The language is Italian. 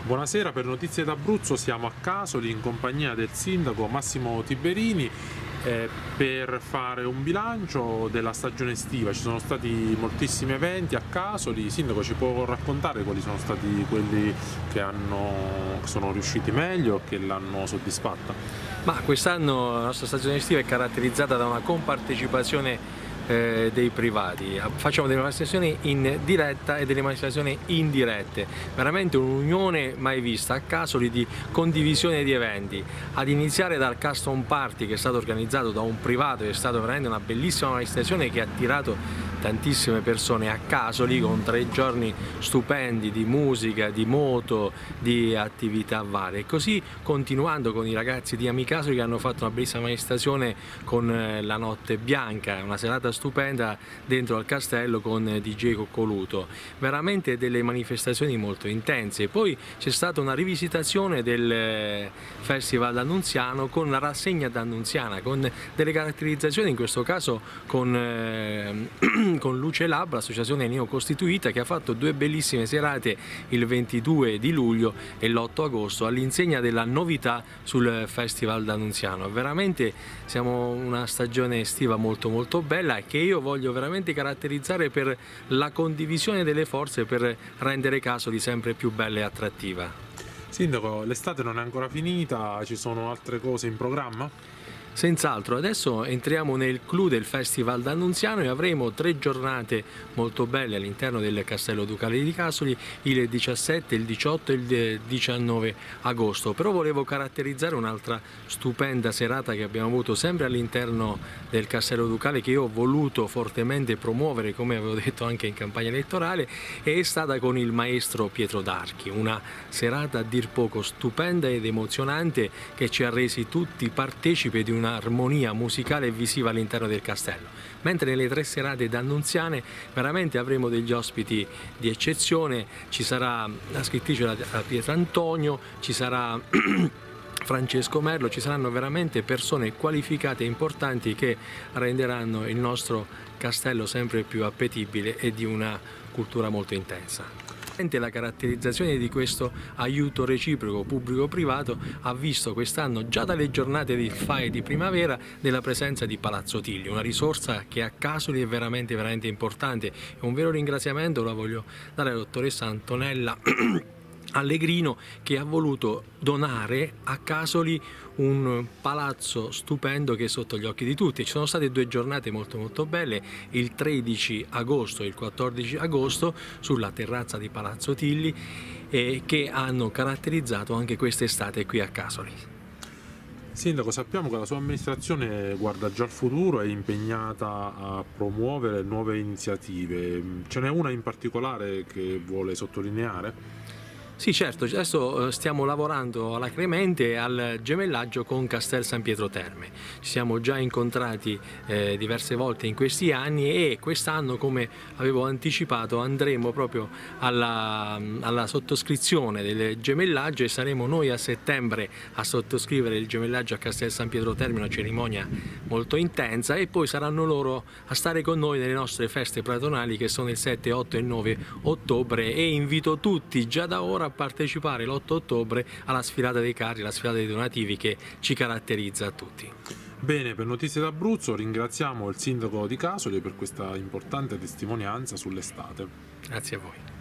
Buonasera, per Notizie d'Abruzzo siamo a Casoli in compagnia del sindaco Massimo Tiberini per fare un bilancio della stagione estiva. Ci sono stati moltissimi eventi a Casoli. Sindaco, ci può raccontare quali sono stati quelli che sono riusciti meglio e che l'hanno soddisfatta? Ma quest'anno la nostra stagione estiva è caratterizzata da una compartecipazione dei privati. Facciamo delle manifestazioni in diretta e delle manifestazioni indirette, veramente un'unione mai vista a Casoli di condivisione di eventi, ad iniziare dal custom party che è stato organizzato da un privato. È stata veramente una bellissima manifestazione che ha attirato tantissime persone a Casoli, con 3 giorni stupendi di musica, di moto, di attività varie. E così continuando con i ragazzi di Amicasoli, che hanno fatto una bellissima manifestazione con la Notte Bianca, una serata stupenda dentro al castello con DJ Coccoluto. Veramente delle manifestazioni molto intense. Poi c'è stata una rivisitazione del Festival D'Annunziano con la rassegna d'Annunziana, con delle caratterizzazioni, in questo caso con Luce Lab, l'associazione neocostituita, che ha fatto 2 bellissime serate il 22 di luglio e l'8 agosto all'insegna della novità sul Festival D'Annunziano. Veramente siamo una stagione estiva molto bella, che io voglio veramente caratterizzare per la condivisione delle forze per rendere Casoli sempre più bella e attrattiva. Sindaco, l'estate non è ancora finita, ci sono altre cose in programma? Senz'altro, adesso entriamo nel clou del Festival D'Annunziano e avremo 3 giornate molto belle all'interno del Castello Ducale di Casoli il 17, il 18 e il 19 agosto. Però volevo caratterizzare un'altra stupenda serata che abbiamo avuto sempre all'interno del Castello Ducale, che io ho voluto fortemente promuovere, come avevo detto anche in campagna elettorale, e è stata con il maestro Pietro D'Archi, una serata a dir poco stupenda ed emozionante che ci ha resi tutti partecipi di un'armonia musicale e visiva all'interno del castello. Mentre nelle 3 serate d'annunziane veramente avremo degli ospiti di eccezione. Ci sarà la scrittrice la Pietro Antonio, ci sarà Francesco Merlo, ci saranno veramente persone qualificate e importanti che renderanno il nostro castello sempre più appetibile e di una cultura molto intensa. La caratterizzazione di questo aiuto reciproco pubblico-privato ha visto quest'anno, già dalle giornate di FAI di primavera, della presenza di Palazzo Tilly, una risorsa che a Casoli è veramente importante, e un vero ringraziamento lo voglio dare alla dottoressa Antonella Allegrino, che ha voluto donare a Casoli un palazzo stupendo che è sotto gli occhi di tutti. Ci sono state 2 giornate molto belle, il 13 agosto e il 14 agosto, sulla terrazza di Palazzo Tilly, che hanno caratterizzato anche quest'estate qui a Casoli. Sindaco, sappiamo che la sua amministrazione guarda già al futuro, è impegnata a promuovere nuove iniziative. Ce n'è una in particolare che vuole sottolineare? Sì, certo, adesso stiamo lavorando alacremente al gemellaggio con Castel San Pietro Terme. Ci siamo già incontrati diverse volte in questi anni, e quest'anno, come avevo anticipato, andremo proprio alla sottoscrizione del gemellaggio, e saremo noi a settembre a sottoscrivere il gemellaggio a Castel San Pietro Terme, una cerimonia molto intensa, e poi saranno loro a stare con noi nelle nostre feste pratonali, che sono il 7, 8 e 9 ottobre, e invito tutti già da ora a partecipare l'8 ottobre alla sfilata dei carri, la sfilata dei donativi che ci caratterizza a tutti. Bene, per Notizie d'Abruzzo ringraziamo il sindaco di Casoli per questa importante testimonianza sull'estate. Grazie a voi.